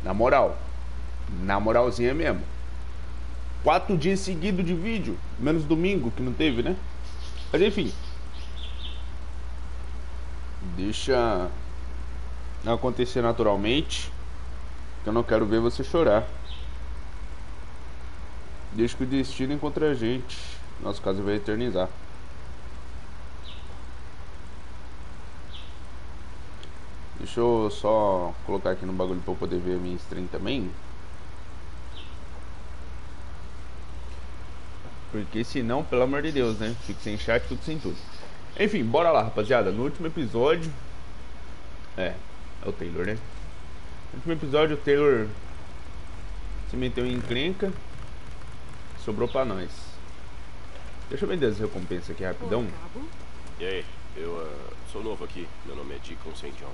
Na moralzinha mesmo. 4 dias seguidos de vídeo. Menos domingo, que não teve, né? Mas enfim. Deixa acontecer naturalmente. Que eu não quero ver você chorar. Deixa que o destino encontre a gente. Nosso caso vai eternizar. Deixa eu só colocar aqui no bagulho pra eu poder ver a minha stream também. Porque senão, pelo amor de Deus, né? Fico sem chat, fico sem tudo. Enfim, bora lá, rapaziada. No último episódio... É o Taylor, né? No último episódio o Taylor se meteu em encrenca. Sobrou pra nós. Deixa eu vender as recompensas aqui rapidão. E aí, eu sou novo aqui. Meu nome é Deacon St. John.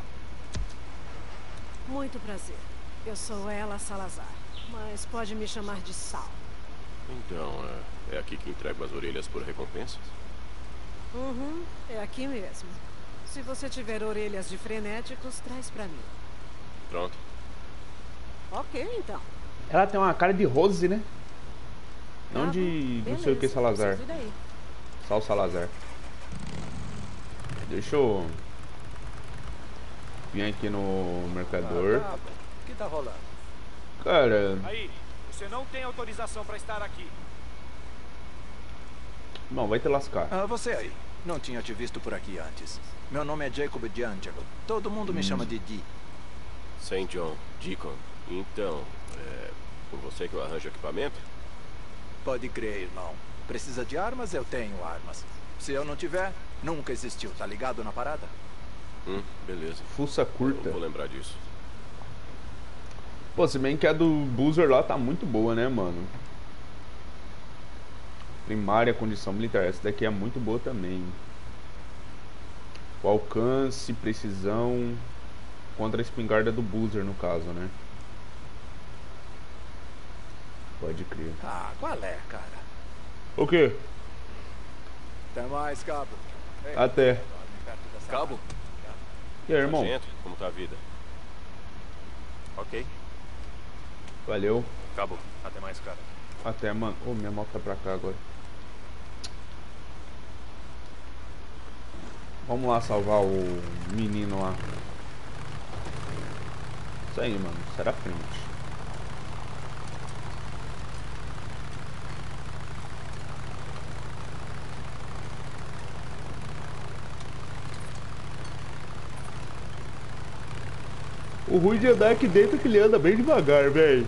Muito prazer. Eu sou Ela Salazar, mas pode me chamar de Sal. Então, é aqui que entrego as orelhas por recompensas? Uhum, é aqui mesmo. Se você tiver orelhas de frenéticos, traz pra mim. Pronto. Ok, então. Ela tem uma cara de Rose, né? Não de Beleza, não sei o que Salazar. Sal Salazar. Deixa eu vir aqui no mercador. O que tá rolando? Cara... Aí, você não tem autorização pra estar aqui. Não, vai te lascar. Você aí. Não tinha te visto por aqui antes. Meu nome é Jacob D'Angelo. Todo mundo me chama de Di. St. John, Deacon. Então, por você que eu arranjo equipamento? Pode crer, irmão. Precisa de armas? Eu tenho armas. Se eu não tiver, nunca existiu. Tá ligado na parada? Beleza. Fuça curta. Eu vou lembrar disso. Pô, se bem que a do Boozer lá tá muito boa, né, mano? Primária condição militar. Essa daqui é muito boa também. O alcance, precisão contra a espingarda do Boozer, no caso, né? Pode crer. Qual é, cara? O quê? Até mais, cabo. Ei, Até. Cabo? E aí, irmão? Sargento, como tá a vida? Ok. Valeu. Cabo, até mais, cara. Até, mano. Ô, minha moto tá pra cá agora. Vamos lá salvar o menino lá. Isso aí, mano. Sai da frente. O ruim de andar aqui dentro é que ele anda bem devagar, velho.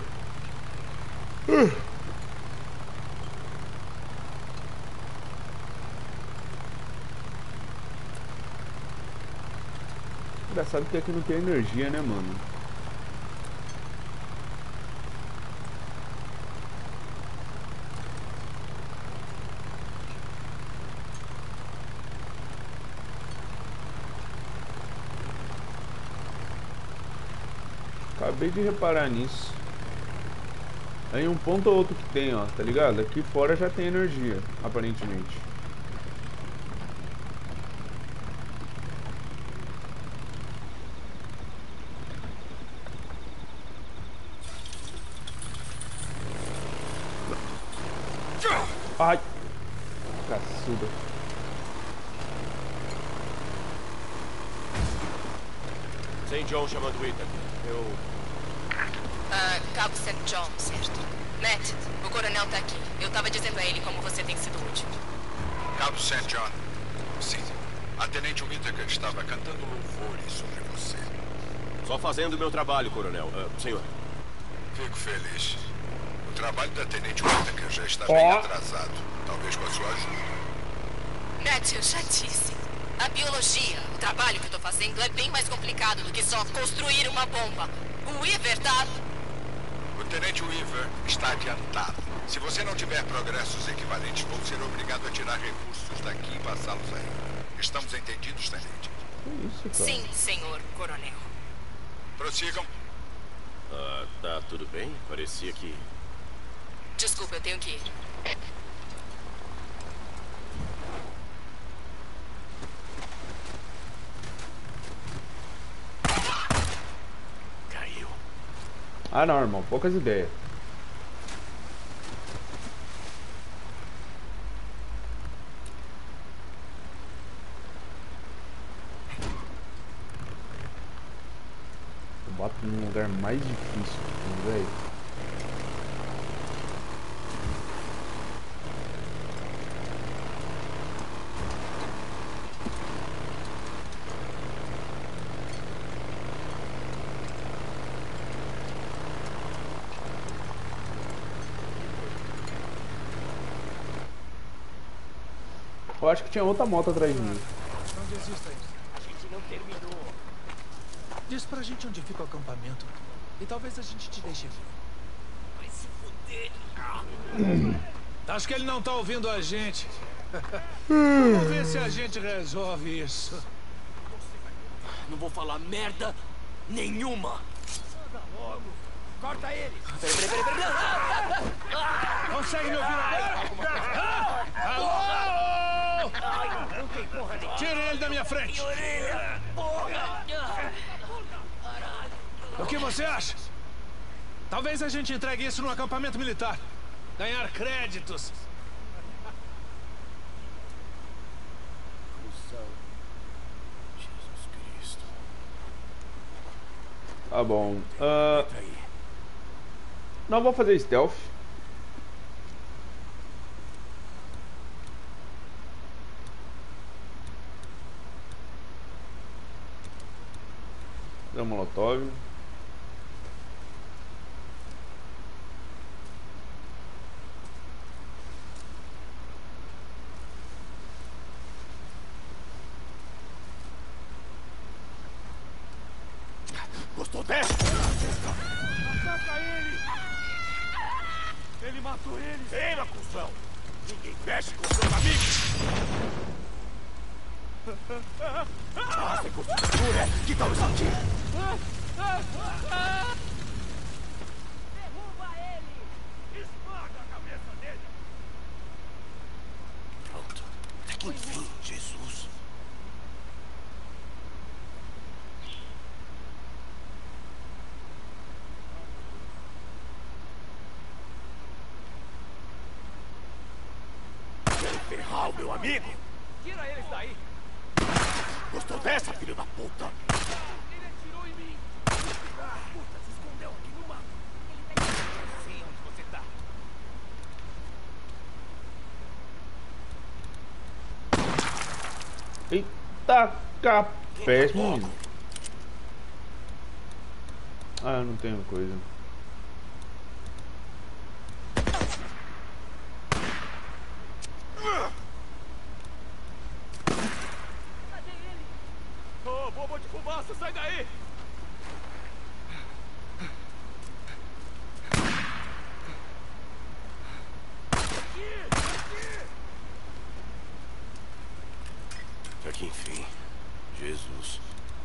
Engraçado que aqui não tem energia, né, mano? Acabei de reparar nisso. Aí um ponto ou outro que tem, ó, tá ligado? Aqui fora já tem energia, aparentemente. Ai! Caçuda. St. John chamando o Ethan. Cabo St. John, certo. Matt, o coronel tá aqui. Eu tava dizendo a ele como você tem sido útil. Cabo St. John. Sim. A Tenente Whittaker estava cantando louvores sobre você. Só fazendo o meu trabalho, coronel. Senhor. Fico feliz. O trabalho da Tenente Whittaker já está bem atrasado. Talvez com a sua ajuda. Matt, eu já disse. A biologia, o trabalho que eu tô fazendo é bem mais complicado do que só construir uma bomba. O Weaver tá... O Tenente Weaver está adiantado. Se você não tiver progressos equivalentes, vou ser obrigado a tirar recursos daqui e passá-los aí. Estamos entendidos, Tenente? Que isso, cara? Sim, senhor coronel. Prossigam. Tá tudo bem? Parecia que... Desculpa, eu tenho que ir. Ah não, irmão, poucas ideias. Eu bato num lugar mais difícil, velho. Eu acho que tinha outra moto atrás de mim. Não desista ainda. A gente não terminou. Diz pra gente onde fica o acampamento. E talvez a gente te deixe vir. Vai se fuder. Acho que ele não tá ouvindo a gente. Vamos ver se a gente resolve isso. Não vou falar merda nenhuma. Anda logo. Corta ele. Peraí. Consegue me ouvir agora? Alô? Não tem porra nenhuma. Tire ele da minha frente. Porra. O que você acha? Talvez a gente entregue isso no acampamento militar. Ganhar créditos. Jesus Cristo. Tá bom. Não vou fazer stealth. Dá um molotov. Gostou dessa? Ataca ele! Ele matou ele! Queima, cuzão! Ninguém mexe com seus amigos! Ah, você curte cultura? Que tal isso aqui? Derruba ele! Esmaga a cabeça dele! Pronto. Até que enfim, Jesus. Ferrar o meu amigo? Tira eles daí! Gostou dessa, filho da puta? Ele atirou em mim! Puta, se escondeu aqui no mato! Eu sei onde você tá! Eita capé, menino. Ah, eu não tenho coisa. Cadê ele? Ô, bomba de fumaça, sai daí! Até que enfim, Jesus.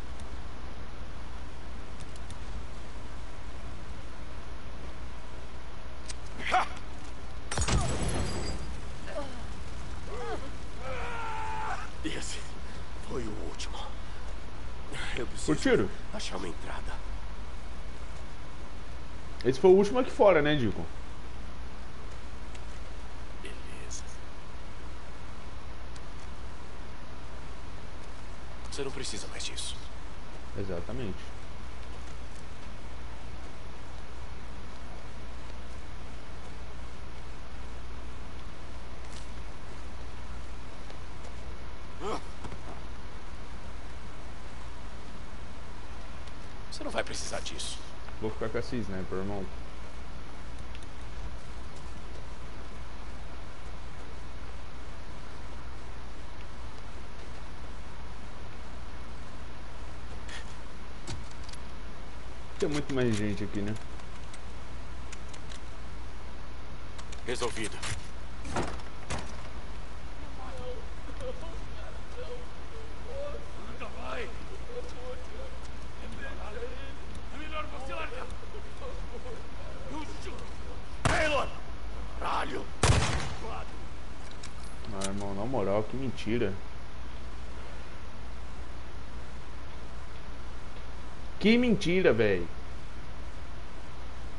Esse foi o último. Eu Por preciso tiro. achar uma entrada. Esse foi o último aqui fora, né, Dico? Beleza. Você não precisa mais disso. Exatamente. Você não vai precisar disso. Vou ficar com essa sniper, irmão. Tem muito mais gente aqui, né? Resolvido. Anda, vai! É melhor você largar! Taylor! Caralho! Ah, irmão, na moral, que mentira. Que mentira, velho.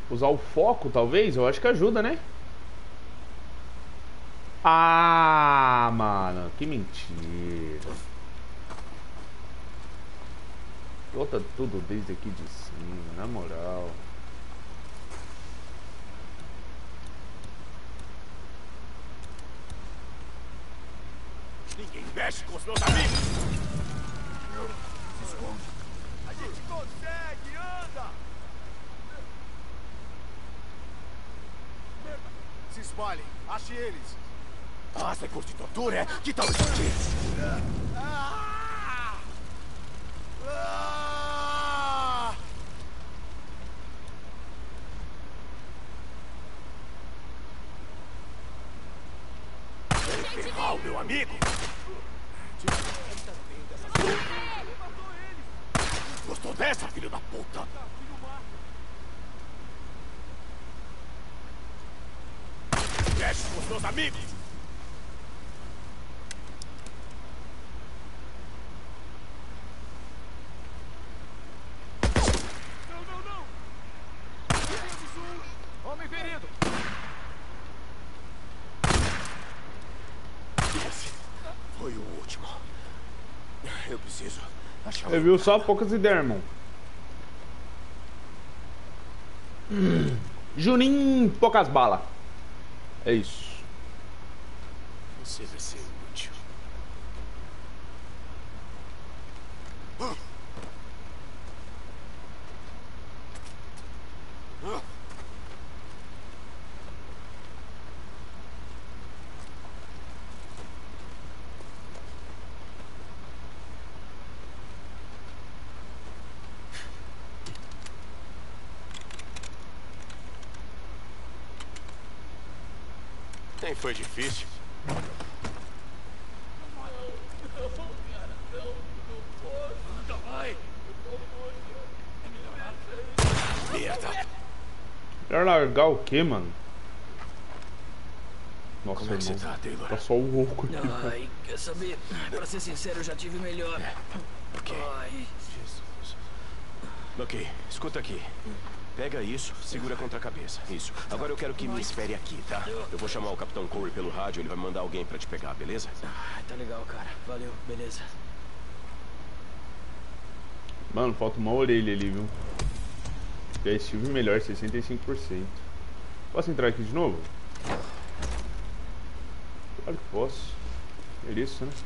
Usar o foco, talvez? Eu acho que ajuda, né? Ah, mano, que mentira. Bota tudo desde aqui de cima, na moral. Ninguém mexe com os meus amigos! Se esconde! A gente consegue! Anda! Se espalhem! Ache eles! Ah, você curte tortura, é? Que tal explodir? Ferral, meu amigo! Gostou dessa, filho da puta? Mexe com os meus amigos! Não! Homem ferido! Esse foi o último. Eu preciso achar. Você viu só poucas ideias, irmão. Juninho, poucas balas. É isso. Você vai ser útil. Nem foi difícil. Merda. Melhor largar o quê, mano? Nossa, Como é que você irmão. tá, Taylor? Tá só o louco aqui. Ai, quer saber? Pra ser sincero, eu já tive melhor. Ok. Ai. Ok, escuta aqui. Pega isso, segura contra a cabeça. Isso. Agora eu quero que me espere aqui, tá? Eu vou chamar o Capitão Corey pelo rádio, ele vai mandar alguém pra te pegar, beleza? Ai, tá legal, cara. Valeu, beleza. Mano, falta uma orelha ali, viu? Já estive melhor, 65%. Posso entrar aqui de novo? Claro que posso. É isso, né?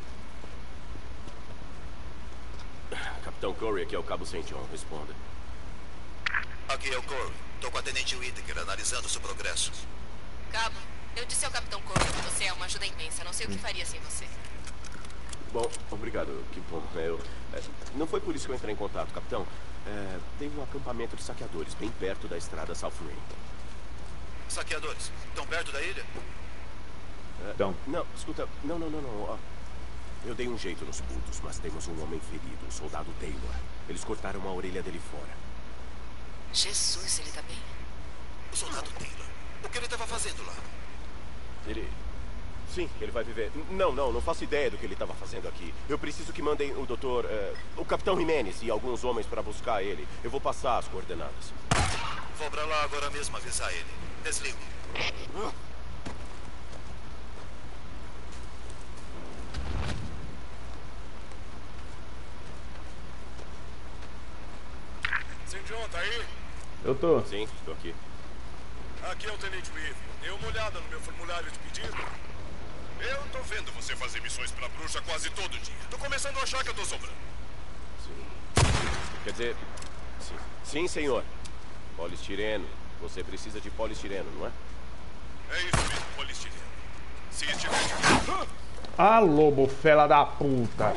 Capitão Corey, aqui é o Cabo St. John. Responda. Aqui é o Corey. Tô com a Tenente Whittaker analisando seu progresso. Cabo, eu disse ao Capitão Corey que você é uma ajuda imensa. Não sei o que faria sem você. Bom, obrigado, que bom. Não foi por isso que eu entrei em contato, capitão. Tem um acampamento de saqueadores bem perto da estrada South Rain. Saqueadores, tão perto da ilha? Então. Não, escuta, não. Ó. Eu dei um jeito nos putos, mas temos um homem ferido, o soldado Taylor. Eles cortaram a orelha dele fora. Jesus, ele tá bem? O soldado Taylor? O que ele estava fazendo lá? Ele... Sim, ele vai viver. Não faço ideia do que ele estava fazendo aqui. Eu preciso que mandem o doutor... o Capitão Jimenez e alguns homens para buscar ele. Eu vou passar as coordenadas. Vou pra lá agora mesmo avisar ele. Desligo. St. John, tá aí? Eu tô. Sim, estou aqui. Aqui é o Tenente Weaver. Dê uma olhada no meu formulário de pedido. Eu tô vendo você fazer missões pra bruxa quase todo dia. Tô começando a achar que eu tô sobrando. Sim. Quer dizer... Sim, senhor. Polistireno. Você precisa de polistireno, não é? É isso mesmo, polistireno. Se estiver... Ah, lobo, fela da puta.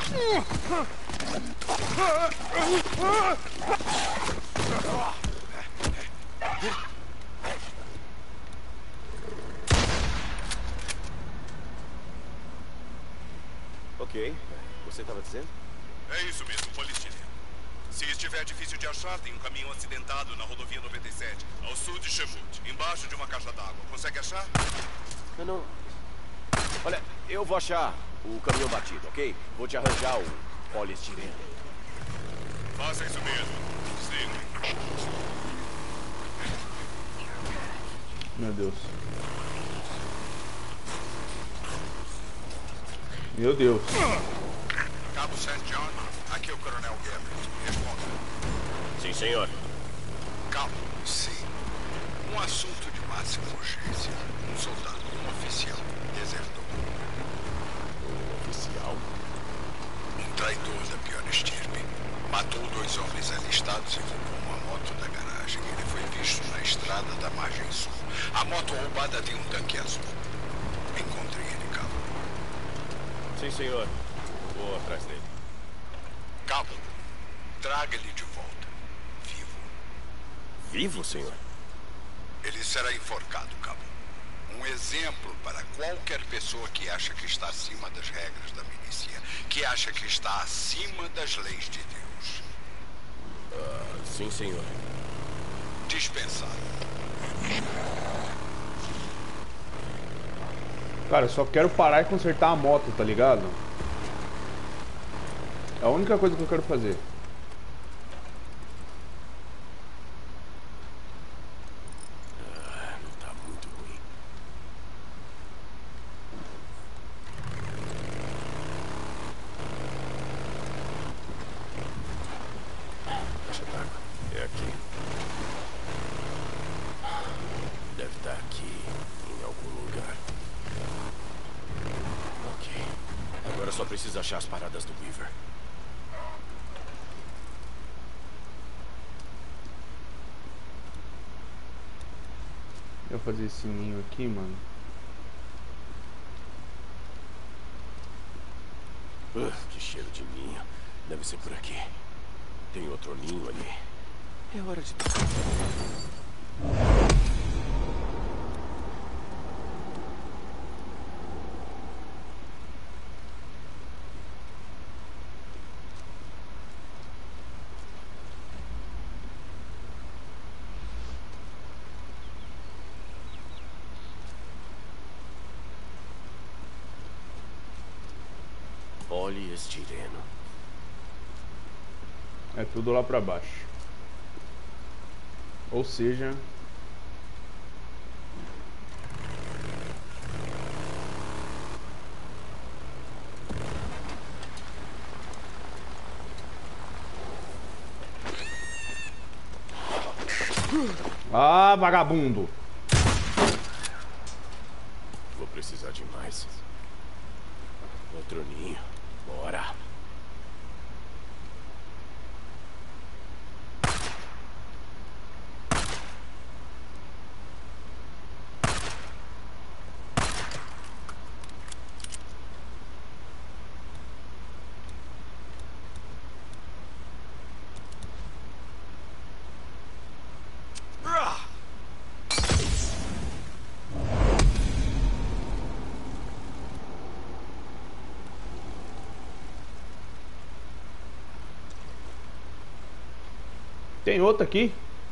Ok. Você estava dizendo? É isso mesmo, polistireno. Se estiver difícil de achar, tem um caminhão acidentado na rodovia 97, ao sul de Chemut, embaixo de uma caixa d'água. Consegue achar? Não. Olha, eu vou achar o caminhão batido, ok? Vou te arranjar o polistireno. Faça isso mesmo. Sim. Meu Deus. Meu Deus. Cabo St. John, aqui é o Coronel Garrett. Responda. Sim, senhor. Cabo, sim. Um assunto de máxima urgência. Um soldado, um oficial, desertou. Um oficial? Um traidor da pior estirpe. Matou 2 homens alistados e roubou uma moto da garagem. Ele foi visto na estrada da margem sul. A moto roubada tem um tanque azul. Encontrei ele, Cabo. Sim, senhor. Vou atrás dele. Cabo, traga ele de volta. Vivo. Vivo, senhor? Ele será enforcado, Cabo. Um exemplo para qualquer pessoa que acha que está acima das regras da milícia. Que acha que está acima das leis de Deus. Sim, senhor. Dispensado. Cara, eu só quero parar e consertar a moto, tá ligado? É a única coisa que eu quero fazer. Não tá muito ruim. Caixa d'água. É aqui. Deve estar aqui, em algum lugar. Ok. Agora só preciso achar as paradas do Weaver. Eu vou fazer esse ninho aqui, mano. Que cheiro de ninho. Deve ser por aqui. Tem outro ninho ali. É hora de... Poliestireno. É tudo lá pra baixo. Ou seja... Ah, vagabundo! Vou precisar de mais. Outro ninho. Bora. Tem outro aqui.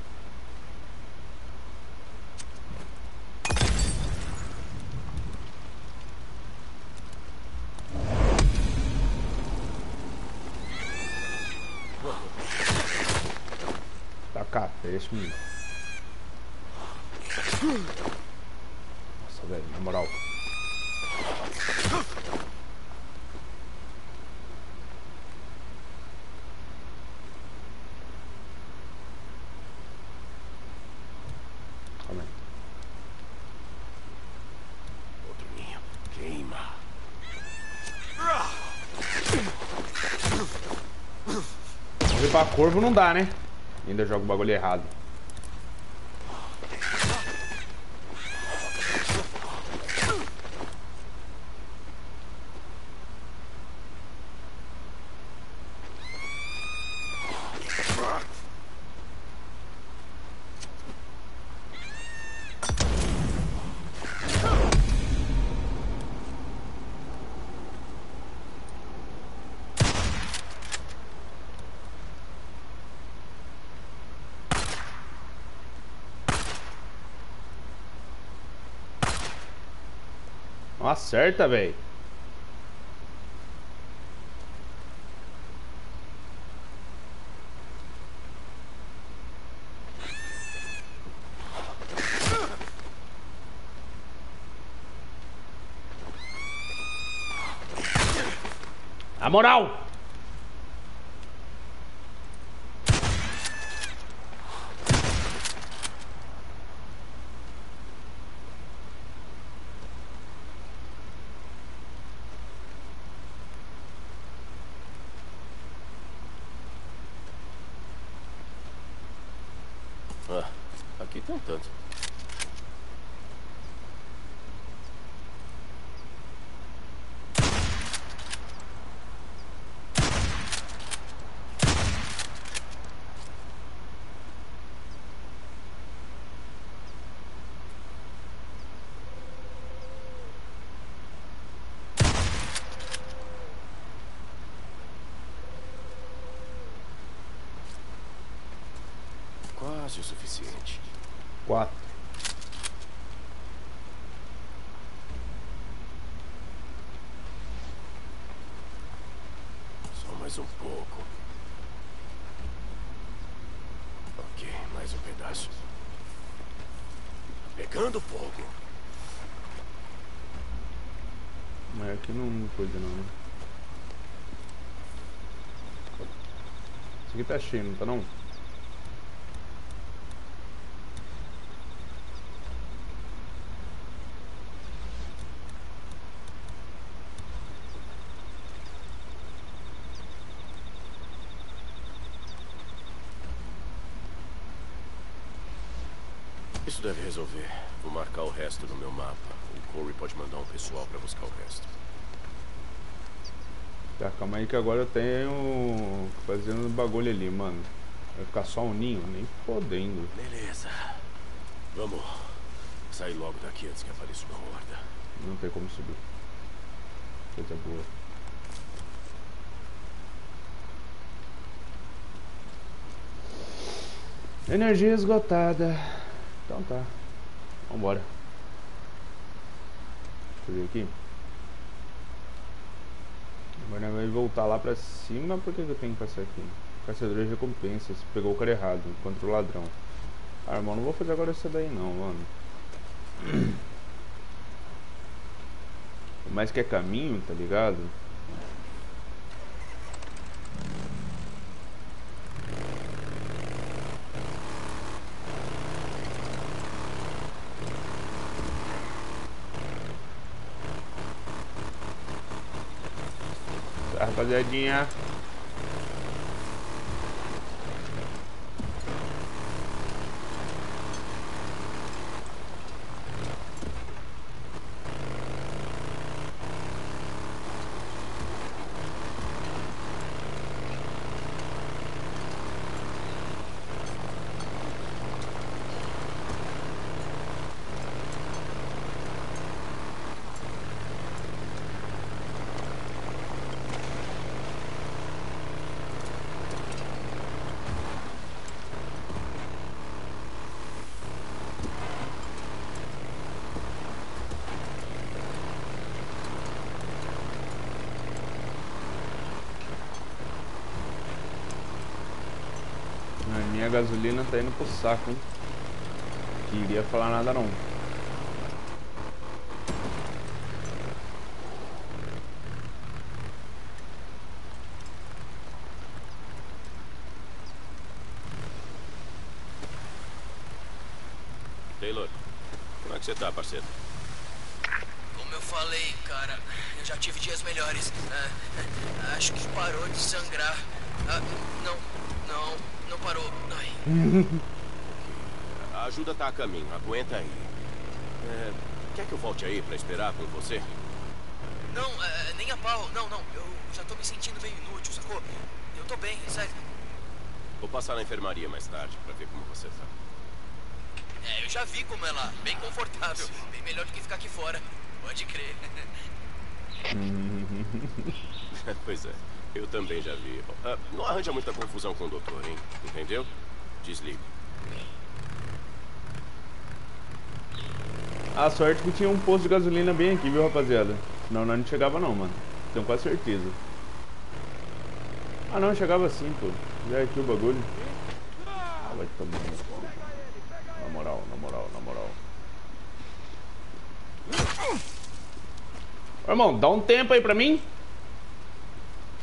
Tá cá, é esse menino. Nossa, velho, na moral. Calma aí. Outro ninho. Queima. Correr pra corvo não dá, né? Ainda jogo o bagulho errado. Não acerta, velho. A moral! Ah, aqui tem um tanto. Quase o suficiente. 4. Só mais um pouco. Ok, mais um pedaço. Pegando fogo. Mas aqui não coisa não, né? Isso aqui tá cheio, não tá não? Isso deve resolver. Vou marcar o resto no meu mapa. O Corey pode mandar um pessoal pra buscar o resto. Tá, calma aí que agora eu tenho fazendo bagulho ali, mano. Vai ficar só um ninho? Nem fodendo. Beleza. Vamos sair logo daqui antes que apareça uma horda. Não tem como subir. Coisa boa. Energia esgotada. Então tá. Vambora. Deixa eu ver aqui. Agora vai voltar lá pra cima. Por que eu tenho que passar aqui? Caçador de recompensas. Pegou o cara errado. Contra o ladrão. Ah, irmão, não vou fazer agora isso daí não, mano. Mas que é caminho, tá ligado? Tá, rapaziadinha. Minha gasolina tá indo pro saco, hein? Queria falar nada não. Taylor, como é que você tá, parceiro? Como eu falei, cara, eu já tive dias melhores. Acho que parou de sangrar. Não parou. Ai. A ajuda tá a caminho, aguenta aí. Quer que eu volte aí pra esperar com você? Não, nem a pau. Não. Eu já tô me sentindo meio inútil, sacou? Eu tô bem, sério. Vou passar na enfermaria mais tarde pra ver como você tá. Eu já vi como é lá. Bem confortável. Bem melhor do que ficar aqui fora. Pode crer. Pois é, eu também já vi. Não arranja muita confusão com o doutor, hein? Entendeu? Desliga. A sorte que tinha um posto de gasolina bem aqui, viu, rapaziada? Senão nós não chegava não, mano. Tenho quase certeza. Ah não, chegava assim, pô. Já é aqui o bagulho. Ah, vai tomar no cu. Na moral. Ô, irmão, dá um tempo aí pra mim.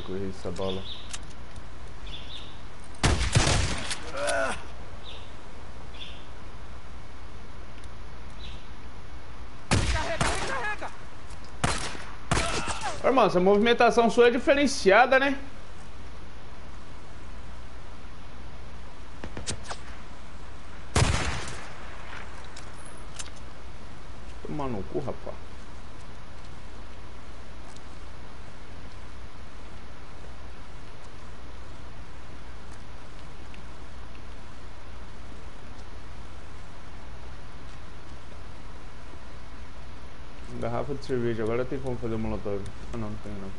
que eu errei essa bala. Irmão, essa movimentação sua é diferenciada, né? Toma no cu, rapaz. Garrafa de cerveja, agora tem como fazer um molotov. Ah não, não tem não.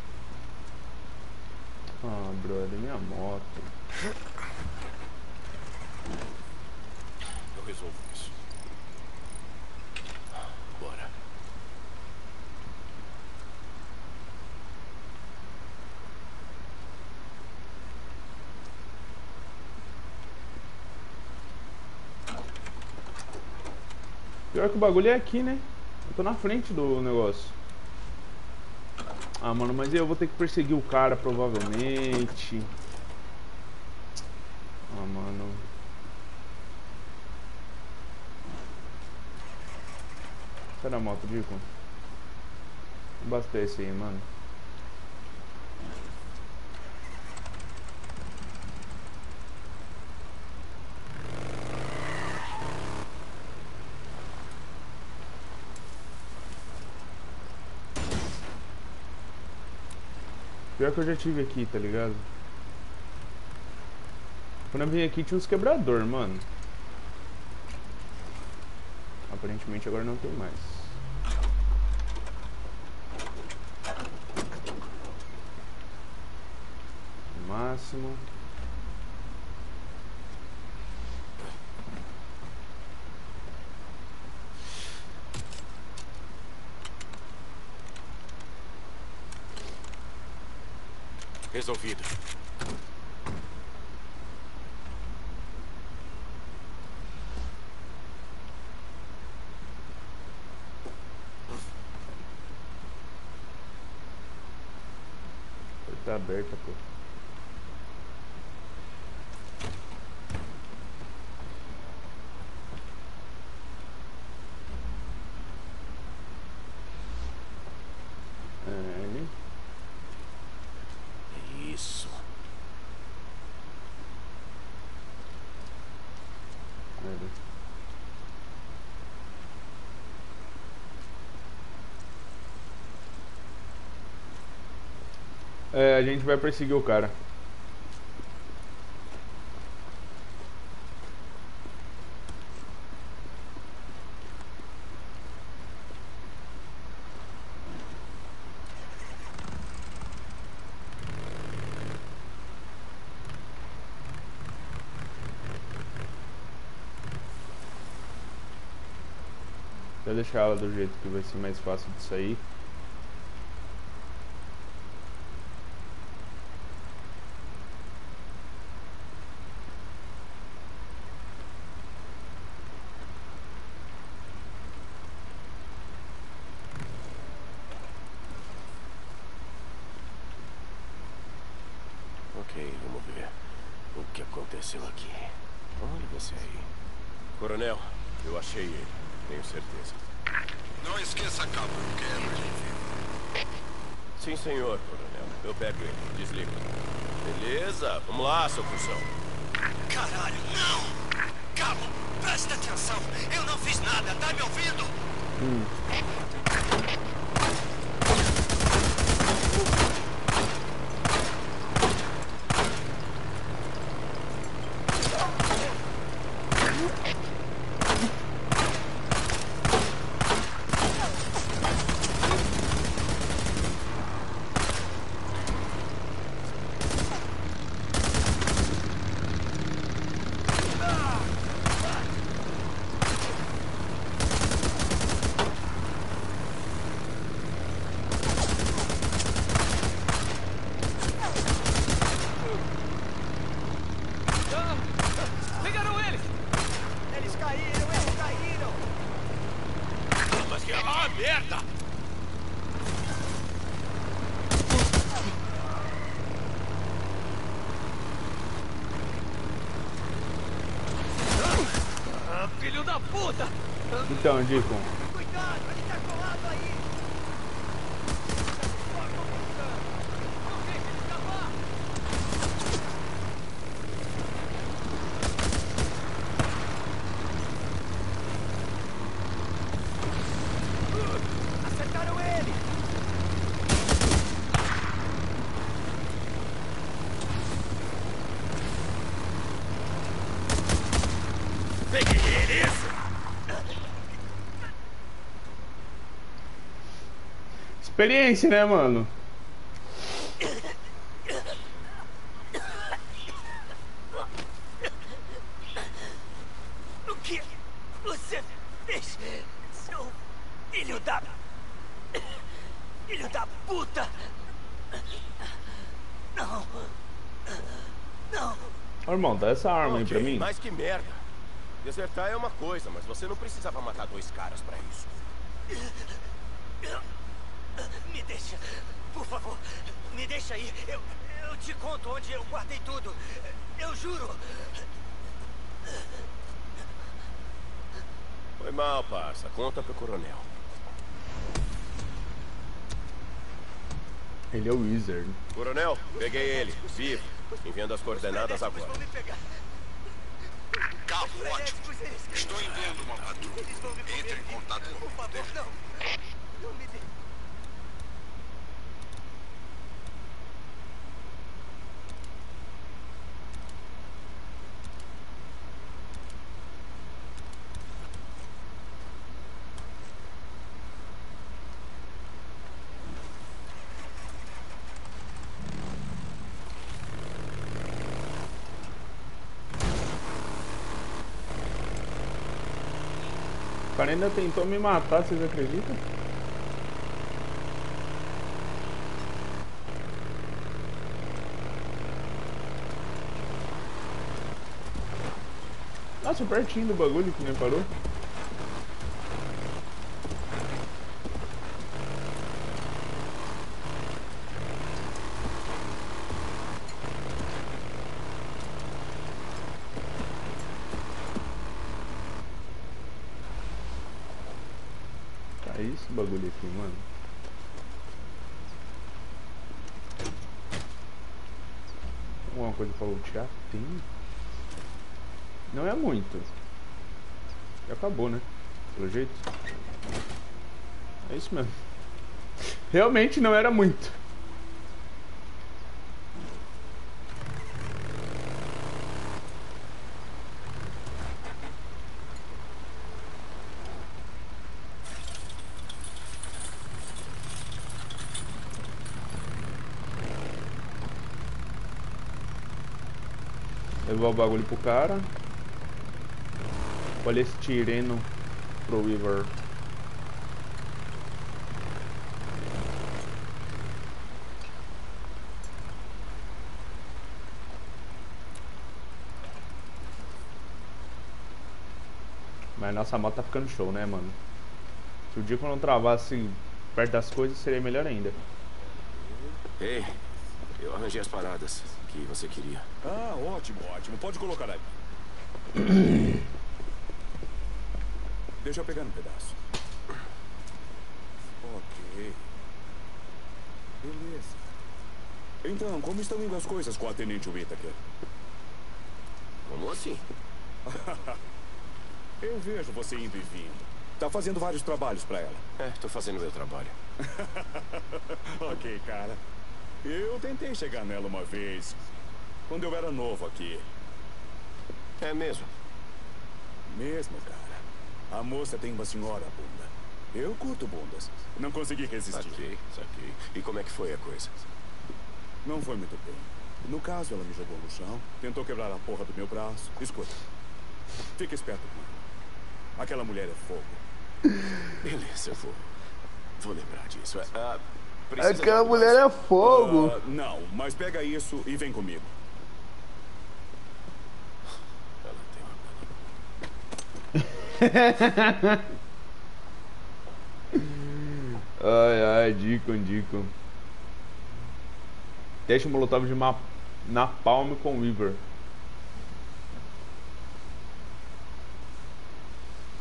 Ah, brother, minha moto. Eu resolvo isso. Bora. Pior que o bagulho é aqui, né? Eu tô na frente do negócio. Ah, mano, mas eu vou ter que perseguir o cara, provavelmente. Ah, mano. Sai da moto, Dico. Abastece aí, mano. Pior que eu já tive aqui, tá ligado? Quando eu vim aqui tinha uns quebrador, mano. Aparentemente agora não tem mais. No máximo. Resolvido. Tá aberta, pô. Isso. É, a gente vai perseguir o cara. Vou deixar ela do jeito que vai ser mais fácil de sair. Ok, vamos ver o que aconteceu aqui. Olha você aí. Coronel, eu achei ele. Tenho certeza. Não esqueça, cabo. Eu quero ele vivo. Sim, senhor, coronel. Eu pego ele. Desliga. Beleza. Vamos lá, seu cuzão. Caralho, não! Cabo, presta atenção! Eu não fiz nada, tá me ouvindo? da puta! Então, Deacon. Cuidado, ele tá colado aí! Não deixa ele escapar! Acertaram ele! Peguei ele, isso! Experiência, né, mano? O que você fez, seu filho da puta? Não. Não. Ô, irmão, dá essa arma aí pra Ok, mim. mas que merda. Desertar é uma coisa, mas você não precisava matar 2 caras pra isso. Me deixa, por favor. Me deixa aí. Eu te conto onde eu guardei tudo. Eu juro. Foi mal, parça. Conta pro coronel. Ele é o Wizard. Coronel, peguei ele. Vivo. Enviando as coordenadas agora. Vão me pegar. Cabo, ótimo. Estou enviando uma patrulha. Eles vão me comer. Entre em contato Por comigo. favor, não. Não me deixe. O cara ainda tentou me matar, vocês acreditam? Nossa, pertinho do bagulho que nem parou. Tá esse bagulho aqui, mano. Alguma coisa pra lutear? Tem. Não é muito. Já acabou, né? Pelo jeito. É isso mesmo. Realmente não era muito. Levar o bagulho pro cara. Poliestireno pro Weaver. Mas nossa moto tá ficando show, né, mano? Se o dia que eu não travasse perto das coisas, seria melhor ainda. Ei, eu arranjei as paradas que você queria. Ah, ótimo, ótimo. Pode colocar aí. Deixa eu pegar um pedaço. Ok. Beleza. Então, como estão indo as coisas com a Tenente Whittaker? Como assim? Eu vejo você indo e vindo. Tá fazendo vários trabalhos pra ela. É, tô fazendo meu trabalho. Ok, cara. Eu tentei chegar nela uma vez, quando eu era novo aqui. É mesmo? Mesmo, cara. A moça tem uma senhora bunda. Eu curto bundas. Não consegui resistir. Saquei, saquei. E como é que foi a coisa? Não foi muito bem. No caso, ela me jogou no chão, tentou quebrar a porra do meu braço. Escuta, fica esperto com ela. Aquela mulher é fogo. Beleza, eu vou lembrar disso. Aquela mulher é fogo. Não, mas pega isso e vem comigo. Ai, ai, Deacon. Teste um molotov de napalm com Weaver.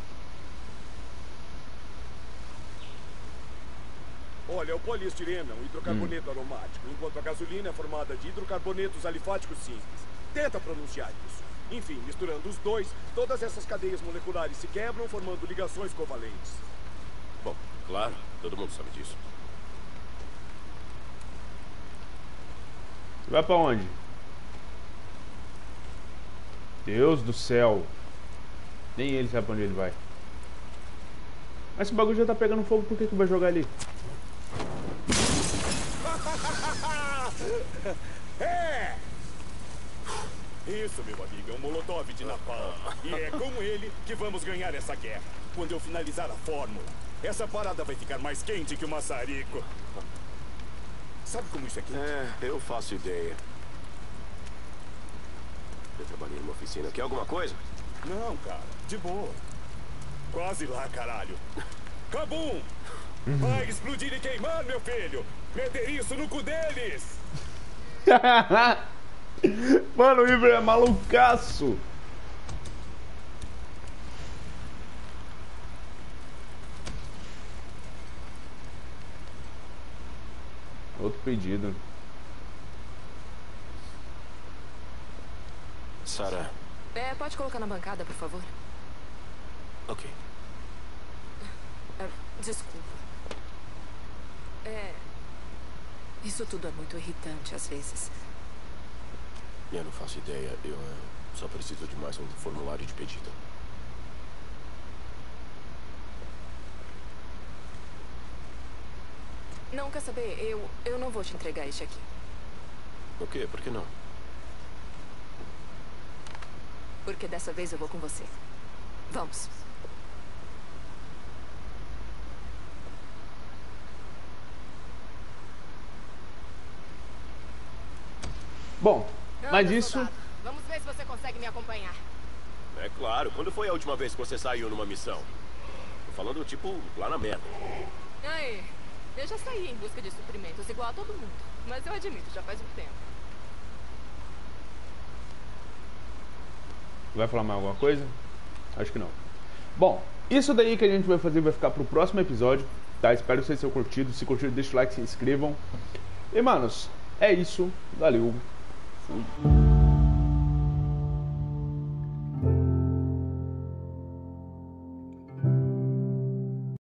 o poliestireno, um hidrocarboneto aromático, enquanto a gasolina é formada de hidrocarbonetos alifáticos simples. Tenta pronunciar isso. Enfim, misturando os dois, todas essas cadeias moleculares se quebram, formando ligações covalentes. Bom, claro, todo mundo sabe disso. Vai pra onde? Deus do céu. Nem ele sabe pra onde ele vai. Mas esse bagulho já tá pegando fogo, por que vai jogar ali? É! Isso, meu amigo, é um molotov de napalm. E é com ele que vamos ganhar essa guerra. Quando eu finalizar a fórmula, essa parada vai ficar mais quente que o maçarico. Sabe como isso é quente? É, eu faço ideia. Eu trabalhei numa oficina. Quer alguma coisa? Não, cara, de boa. Quase lá, caralho. Cabum! Vai explodir e queimar, meu filho! Meter isso no cu deles! Mano, o Iver é malucaço. Outro pedido. Sarah. Pode colocar na bancada, por favor. Ok. Desculpa. Isso tudo é muito irritante às vezes. Eu não faço ideia. Eu só preciso de mais um formulário de pedido. Não quer saber? Eu não vou te entregar este aqui. O quê? Por que não? Porque dessa vez eu vou com você. Vamos. Bom, mas isso... Soldado. Vamos ver se você consegue me acompanhar. É claro. Quando foi a última vez que você saiu numa missão? Tô falando, tipo, lá na merda. Aí, eu já saí em busca de suprimentos igual a todo mundo. Mas eu admito, já faz um tempo. Vai falar mais alguma coisa? Acho que não. Bom, isso daí que a gente vai fazer vai ficar pro próximo episódio, tá? Espero que vocês tenham curtido. Se curtiram, deixa o like, se inscrevam. E, manos, é isso. Valeu. Fui.